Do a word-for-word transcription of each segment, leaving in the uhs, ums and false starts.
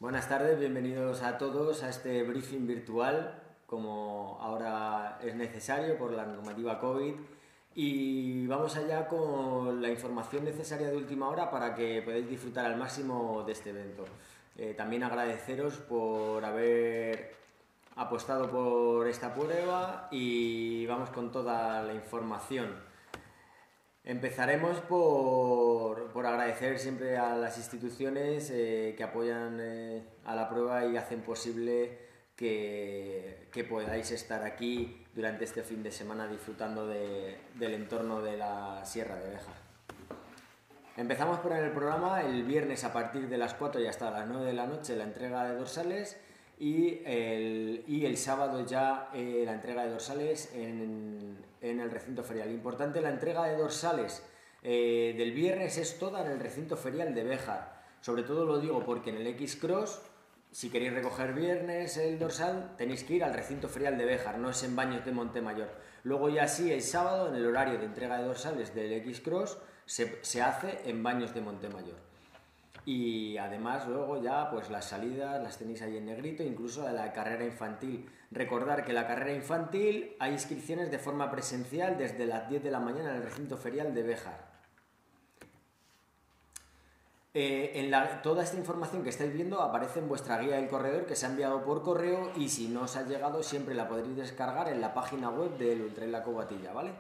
Buenas tardes, bienvenidos a todos a este briefing virtual, como ahora es necesario por la normativa COVID. Y vamos allá con la información necesaria de última hora para que podáis disfrutar al máximo de este evento. Eh, también agradeceros por haber apostado por esta prueba y vamos con toda la información. Empezaremos por, por agradecer siempre a las instituciones eh, que apoyan eh, a la prueba y hacen posible que, que podáis estar aquí durante este fin de semana disfrutando de, del entorno de la Sierra de Béjar. Empezamos por el programa el viernes a partir de las cuatro y hasta las nueve de la noche la entrega de dorsales y el, y el sábado ya eh, la entrega de dorsales en, en el recinto ferial. Importante, la entrega de dorsales eh, del viernes es toda en el recinto ferial de Béjar. Sobre todo lo digo porque en el X-Cross, si queréis recoger viernes el dorsal, tenéis que ir al recinto ferial de Béjar, no es en Baños de Montemayor. Luego ya sí, el sábado, en el horario de entrega de dorsales del X-Cross, se, se hace en Baños de Montemayor. Y además luego ya pues las salidas las tenéis ahí en negrito, incluso de la carrera infantil. Recordar que la carrera infantil hay inscripciones de forma presencial desde las diez de la mañana en el recinto ferial de Béjar. Eh, en la, toda esta información que estáis viendo aparece en vuestra guía del corredor que se ha enviado por correo y si no os ha llegado siempre la podréis descargar en la página web del Ultra La Covatilla, ¿vale?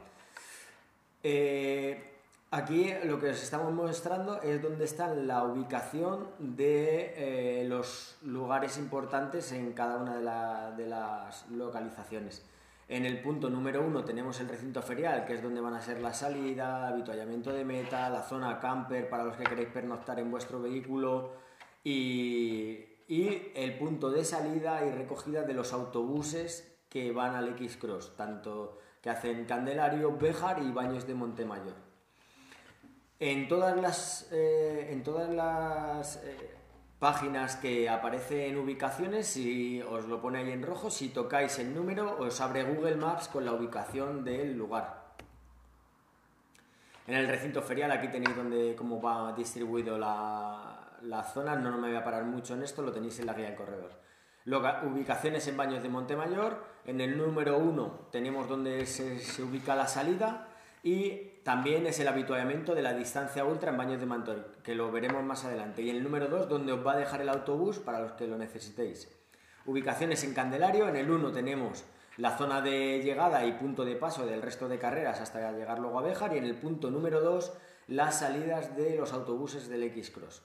Eh... Aquí lo que os estamos mostrando es dónde está la ubicación de eh, los lugares importantes en cada una de, la, de las localizaciones. En el punto número uno tenemos el recinto ferial, que es donde van a ser la salida, avituallamiento de meta, la zona camper para los que queréis pernoctar en vuestro vehículo y, y el punto de salida y recogida de los autobuses que van al X-Cross, tanto que hacen Candelario, Béjar y Baños de Montemayor. En todas las, eh, en todas las eh, páginas que aparecen ubicaciones, si os lo pone ahí en rojo, si tocáis el número os abre Google Maps con la ubicación del lugar. En el recinto ferial aquí tenéis donde cómo va distribuido la, la zona, no, no me voy a parar mucho en esto, lo tenéis en la guía del corredor. Luego, ubicaciones en Baños de Montemayor, en el número uno tenemos donde se, se ubica la salida. Y también es el habituallamiento de la distancia ultra en Baños de Montemayor, que lo veremos más adelante. Y en el número dos, donde os va a dejar el autobús para los que lo necesitéis. Ubicaciones en Candelario. En el uno tenemos la zona de llegada y punto de paso del resto de carreras hasta llegar luego a Béjar. Y en el punto número dos, las salidas de los autobuses del X-Cross.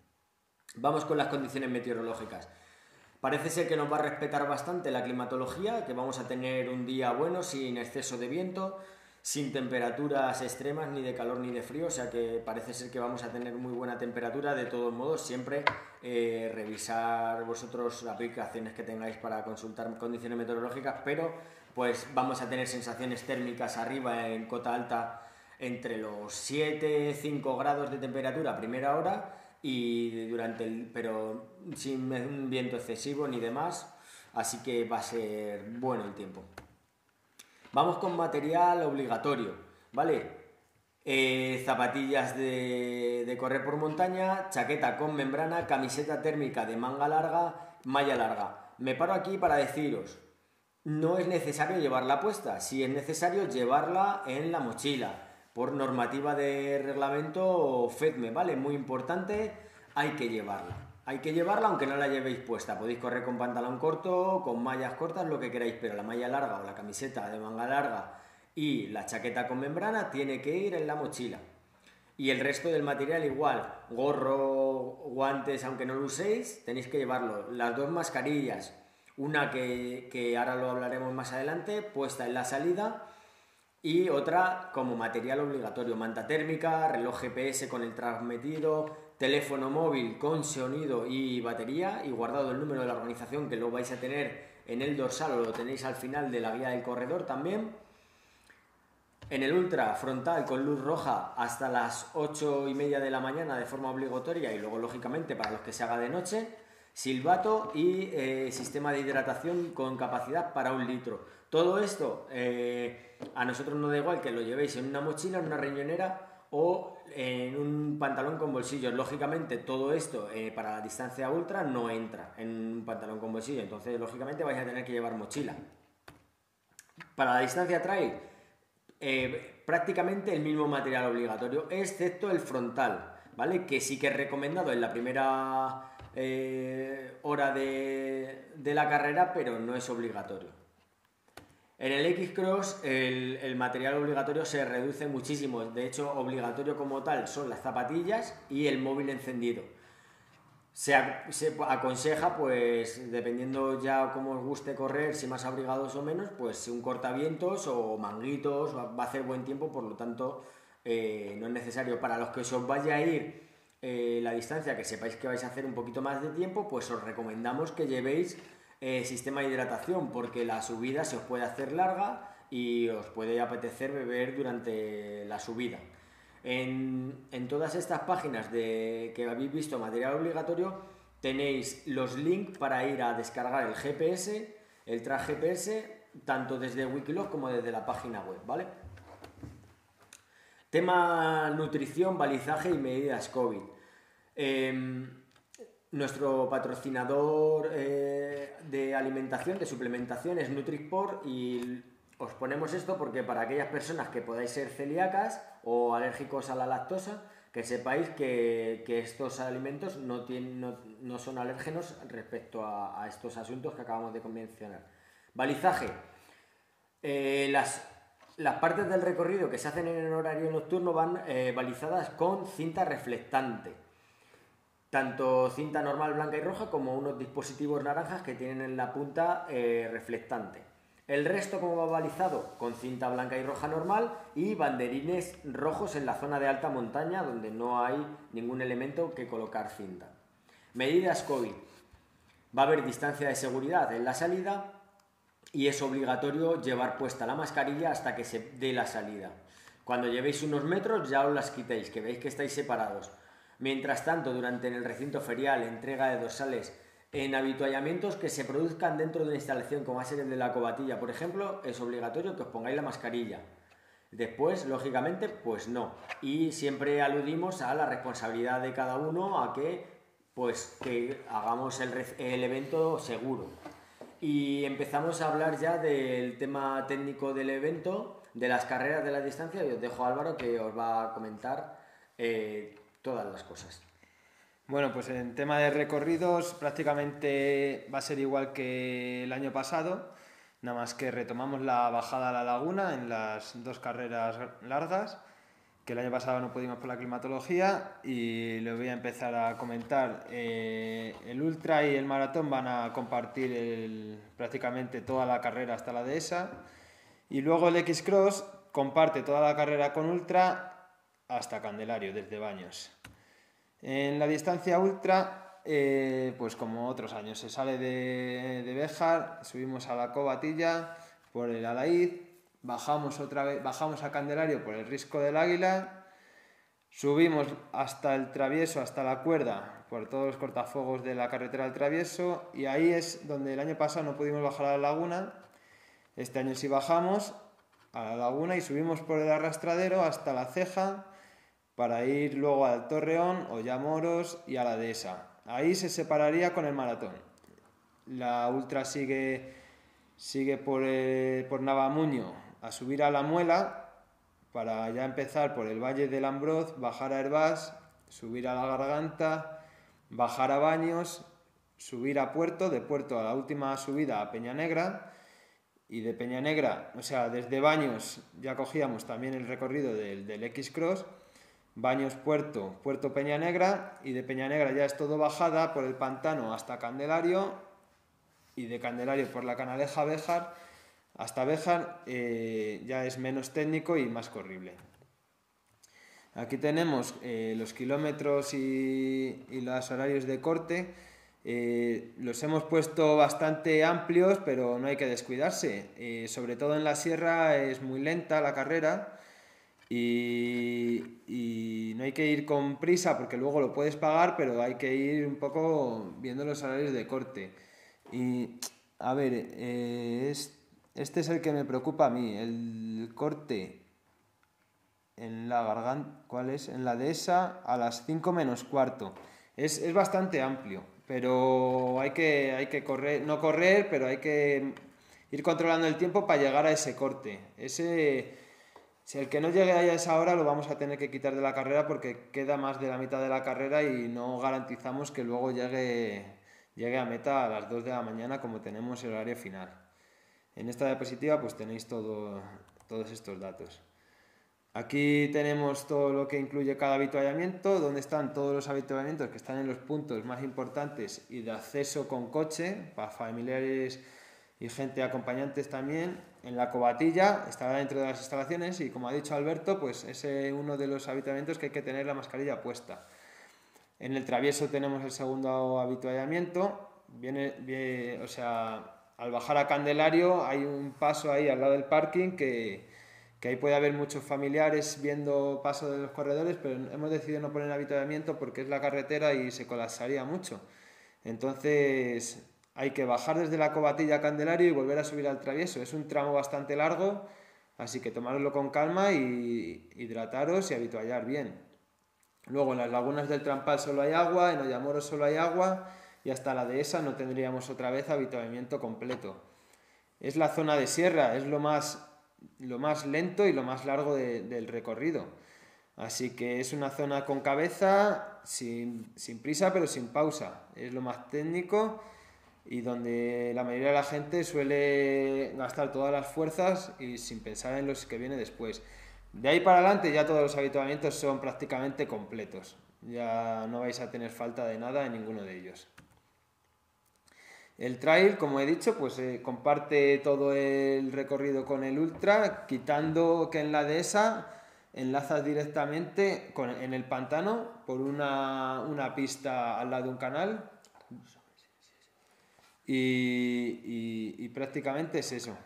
Vamos con las condiciones meteorológicas. Parece ser que nos va a respetar bastante la climatología, que vamos a tener un día bueno, sin exceso de viento, sin temperaturas extremas, ni de calor ni de frío, o sea que parece ser que vamos a tener muy buena temperatura. De todos modos, siempre eh, revisar vosotros las aplicaciones que tengáis para consultar condiciones meteorológicas, pero pues vamos a tener sensaciones térmicas arriba en cota alta entre los siete, cinco grados de temperatura a primera hora, y durante el, pero sin un viento excesivo ni demás, así que va a ser bueno el tiempo. Vamos con material obligatorio, ¿vale? Eh, zapatillas de, de correr por montaña, chaqueta con membrana, camiseta térmica de manga larga, malla larga. Me paro aquí para deciros, no es necesario llevarla puesta, si es necesario llevarla en la mochila, por normativa de reglamento FEDME, ¿vale? Muy importante, hay que llevarla. Hay que llevarla aunque no la llevéis puesta. Podéis correr con pantalón corto, con mallas cortas, lo que queráis, pero la malla larga o la camiseta de manga larga y la chaqueta con membrana tiene que ir en la mochila. Y el resto del material igual, gorro, guantes, aunque no lo uséis, tenéis que llevarlo. Las dos mascarillas, una que, que ahora lo hablaremos más adelante, puesta en la salida, y otra como material obligatorio, manta térmica, reloj G P S con el transmitido, teléfono móvil con sonido y batería, y guardado el número de la organización que lo vais a tener en el dorsal o lo tenéis al final de la guía del corredor también. En el ultra, frontal con luz roja hasta las ocho y media de la mañana de forma obligatoria y luego lógicamente para los que se haga de noche, silbato y eh, sistema de hidratación con capacidad para un litro. Todo esto eh, a nosotros nos da igual que lo llevéis en una mochila, en una riñonera o en un pantalón con bolsillos. Lógicamente todo esto eh, para la distancia ultra no entra en un pantalón con bolsillo, entonces lógicamente vais a tener que llevar mochila. Para la distancia trail, eh, prácticamente el mismo material obligatorio, excepto el frontal, ¿vale? Que sí que es recomendado en la primera eh, hora de, de la carrera, pero no es obligatorio. En el X-Cross el, el material obligatorio se reduce muchísimo, de hecho obligatorio como tal son las zapatillas y el móvil encendido. Se, se aconseja, pues dependiendo ya cómo os guste correr, si más abrigados o menos, pues un cortavientos o manguitos, va a hacer buen tiempo, por lo tanto eh, no es necesario. Para los que os vaya a ir eh, la distancia, que sepáis que vais a hacer un poquito más de tiempo, pues os recomendamos que llevéis Eh, sistema de hidratación, porque la subida se os puede hacer larga y os puede apetecer beber durante la subida. En, en todas estas páginas de, que habéis visto material obligatorio, tenéis los links para ir a descargar el G P S, el track G P S, tanto desde Wikiloc como desde la página web, ¿vale? Tema nutrición, balizaje y medidas COVID. Eh, Nuestro patrocinador eh, de alimentación, de suplementación, es Nutrisport, y os ponemos esto porque para aquellas personas que podáis ser celíacas o alérgicos a la lactosa, que sepáis que, que estos alimentos no, tienen, no, no son alérgenos respecto a, a estos asuntos que acabamos de mencionar. Balizaje. Eh, las, las partes del recorrido que se hacen en el horario nocturno van eh, balizadas con cinta reflectante. Tanto cinta normal blanca y roja como unos dispositivos naranjas que tienen en la punta eh, reflectante. El resto, como va balizado, con cinta blanca y roja normal y banderines rojos en la zona de alta montaña donde no hay ningún elemento que colocar cinta. Medidas COVID. Va a haber distancia de seguridad en la salida y es obligatorio llevar puesta la mascarilla hasta que se dé la salida. Cuando llevéis unos metros ya os las quitéis, que veis que estáis separados. Mientras tanto, durante el recinto ferial, entrega de dorsales en habituallamientos que se produzcan dentro de una instalación, como va a ser el de la Covatilla, por ejemplo, es obligatorio que os pongáis la mascarilla. Después, lógicamente, pues no. Y siempre aludimos a la responsabilidad de cada uno, a que, pues, que hagamos el, el evento seguro. Y empezamos a hablar ya del tema técnico del evento, de las carreras de la distancia, y os dejo a Álvaro que os va a comentar eh, todas las cosas. Bueno, pues en tema de recorridos prácticamente va a ser igual que el año pasado, nada más que retomamos la bajada a la laguna en las dos carreras largas, que el año pasado no pudimos por la climatología, y le voy a empezar a comentar. Eh, el ultra y el maratón van a compartir el, prácticamente toda la carrera hasta la dehesa, y luego el X-Cross comparte toda la carrera con ultra hasta Candelario, desde Baños. En la distancia ultra, eh, pues como otros años, se sale de, de Béjar, subimos a la Covatilla por el Alaíz, bajamos otra vez, bajamos a Candelario por el Risco del Águila, subimos hasta el Travieso, hasta la Cuerda, por todos los cortafuegos de la carretera del Travieso, y ahí es donde el año pasado no pudimos bajar a la laguna. Este año sí bajamos a la laguna y subimos por el arrastradero hasta la Ceja, para ir luego al Torreón, Ollamoros y a la dehesa. Ahí se separaría con el maratón. La ultra sigue, sigue por, el, por Navamuño a subir a la Muela, para ya empezar por el Valle del Ambroz, bajar a Hervás, subir a la Garganta, bajar a Baños, subir a Puerto, de Puerto a la última subida a Peñanegra, y de Peñanegra, o sea, desde Baños ya cogíamos también el recorrido del, del X-Cross, Baños Puerto, Puerto Peñanegra, y de Peñanegra ya es todo bajada por el pantano hasta Candelario, y de Candelario por la Canaleja Béjar hasta Béjar, eh, ya es menos técnico y más corrible. Aquí tenemos eh, los kilómetros y, y los horarios de corte. Eh, los hemos puesto bastante amplios, pero no hay que descuidarse. Eh, sobre todo en la sierra es muy lenta la carrera. Y, y no hay que ir con prisa porque luego lo puedes pagar, pero hay que ir un poco viendo los horarios de corte. Y a ver, eh, es, este es el que me preocupa a mí, el corte en la Garganta, ¿cuál es? En la Dehesa a las cinco menos cuarto. Es, es bastante amplio, pero hay que, hay que correr, no correr, pero hay que ir controlando el tiempo para llegar a ese corte. Ese, si el que no llegue ahí a esa hora lo vamos a tener que quitar de la carrera porque queda más de la mitad de la carrera y no garantizamos que luego llegue, llegue a meta a las dos de la mañana como tenemos el horario final. En esta diapositiva pues tenéis todo, todos estos datos. Aquí tenemos todo lo que incluye cada avituallamiento, donde están todos los avituallamientos que están en los puntos más importantes y de acceso con coche, para familiares y gente acompañantes también. En la Covatilla estará dentro de las instalaciones y, como ha dicho Alberto, pues es uno de los avituallamientos que hay que tener la mascarilla puesta. En el Travieso tenemos el segundo avituallamiento, viene, viene, o sea, al bajar a Candelario hay un paso ahí al lado del parking que... que ahí puede haber muchos familiares viendo paso de los corredores, pero hemos decidido no poner avituallamiento porque es la carretera y se colapsaría mucho. Entonces hay que bajar desde la Covatilla a Candelario y volver a subir al Travieso. Es un tramo bastante largo, así que tomároslo con calma y hidrataros y avituallar bien. Luego en las lagunas del Trampal solo hay agua, en Ollamoros solo hay agua y hasta la Dehesa no tendríamos otra vez avituallamiento completo. Es la zona de sierra, es lo más... lo más lento y lo más largo de, del recorrido. Así que es una zona con cabeza, sin, sin prisa pero sin pausa. Es lo más técnico y donde la mayoría de la gente suele gastar todas las fuerzas y sin pensar en los que viene después. De ahí para adelante ya todos los avituallamientos son prácticamente completos. Ya no vais a tener falta de nada en ninguno de ellos. El trail, como he dicho, pues eh, comparte todo el recorrido con el ultra, quitando que en la Dehesa enlazas directamente con, en el pantano por una, una pista al lado de un canal y, y, y prácticamente es eso.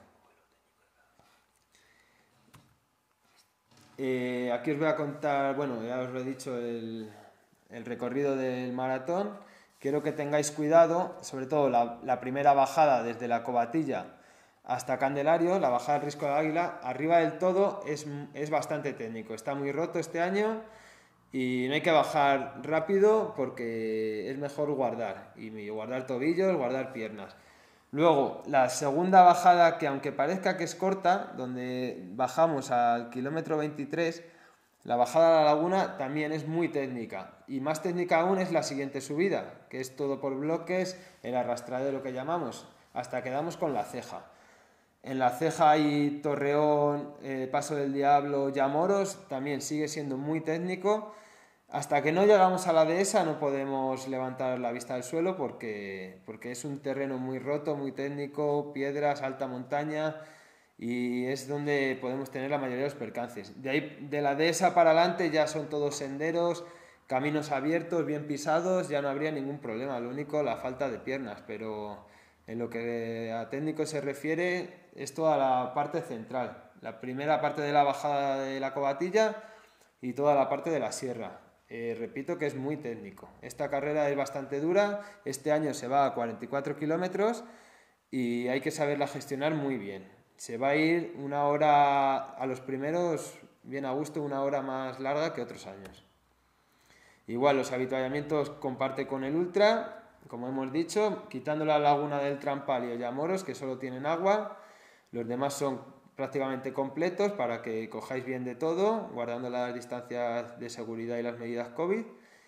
Eh, aquí os voy a contar, bueno, ya os lo he dicho, el, el recorrido del maratón. Quiero que tengáis cuidado, sobre todo la, la primera bajada desde la Covatilla hasta Candelario, la bajada del Risco del Águila, arriba del todo es, es bastante técnico, está muy roto este año y no hay que bajar rápido porque es mejor guardar, y guardar tobillos, guardar piernas. Luego, la segunda bajada, que aunque parezca que es corta, donde bajamos al kilómetro veintitrés, la bajada a la laguna también es muy técnica, y más técnica aún es la siguiente subida, que es todo por bloques, el arrastradero que llamamos, hasta que damos con la ceja. En la ceja hay Torreón, eh, Paso del Diablo, Llamoros, también sigue siendo muy técnico. Hasta que no llegamos a la Dehesa no podemos levantar la vista del suelo porque, porque es un terreno muy roto, muy técnico, piedras, alta montaña, y es donde podemos tener la mayoría de los percances. De ahí, de la Dehesa para adelante ya son todos senderos, caminos abiertos, bien pisados, ya no habría ningún problema, lo único la falta de piernas, pero en lo que a técnico se refiere es toda la parte central, la primera parte de la bajada de la Covatilla y toda la parte de la sierra. Eh, repito que es muy técnico. Esta carrera es bastante dura, este año se va a cuarenta y cuatro kilómetros y hay que saberla gestionar muy bien. Se va a ir una hora a los primeros, bien a gusto, una hora más larga que otros años. Igual los avituallamientos comparte con el ultra, como hemos dicho, quitando la laguna del Trampal y Ollamoros, que solo tienen agua. Los demás son prácticamente completos para que cojáis bien de todo, guardando las distancias de seguridad y las medidas COVID,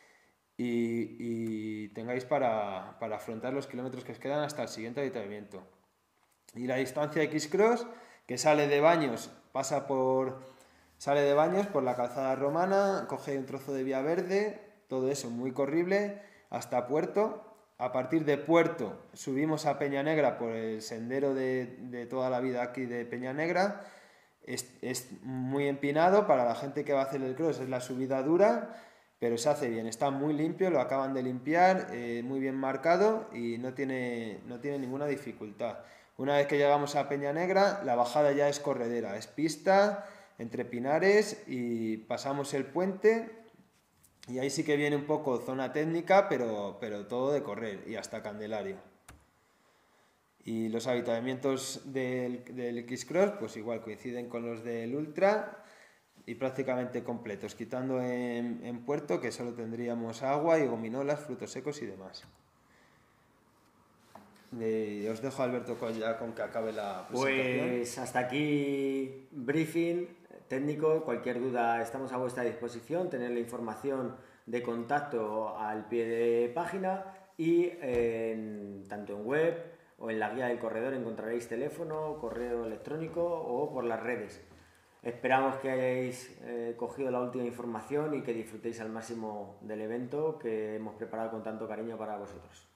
y, y tengáis para, para afrontar los kilómetros que os quedan hasta el siguiente avituallamiento. Y la distancia X-Cross, que sale de Baños, pasa por, sale de Baños por la calzada romana, coge un trozo de vía verde, todo eso muy corrible, hasta Puerto. A partir de Puerto subimos a Peña Negra por el sendero de, de toda la vida aquí de Peña Negra. Es, es muy empinado, para la gente que va a hacer el cross es la subida dura, pero se hace bien, está muy limpio, lo acaban de limpiar, eh, muy bien marcado y no tiene, no tiene ninguna dificultad. Una vez que llegamos a Peña Negra, la bajada ya es corredera, es pista entre pinares y pasamos el puente. Y ahí sí que viene un poco zona técnica, pero, pero todo de correr y hasta Candelario. Y los avituallamientos del, del X-Cross, pues igual coinciden con los del Ultra. y prácticamente completos, quitando en, en puerto que solo tendríamos agua y gominolas, frutos secos y demás. Eh, os dejo a Alberto con, ya con que acabe la presentación. Pues hasta aquí briefing técnico. Cualquier duda estamos a vuestra disposición. Tener la información de contacto al pie de página y en, tanto en web o en la guía del corredor encontraréis teléfono, correo electrónico o por las redes. Esperamos que hayáis eh, cogido la última información y que disfrutéis al máximo del evento que hemos preparado con tanto cariño para vosotros.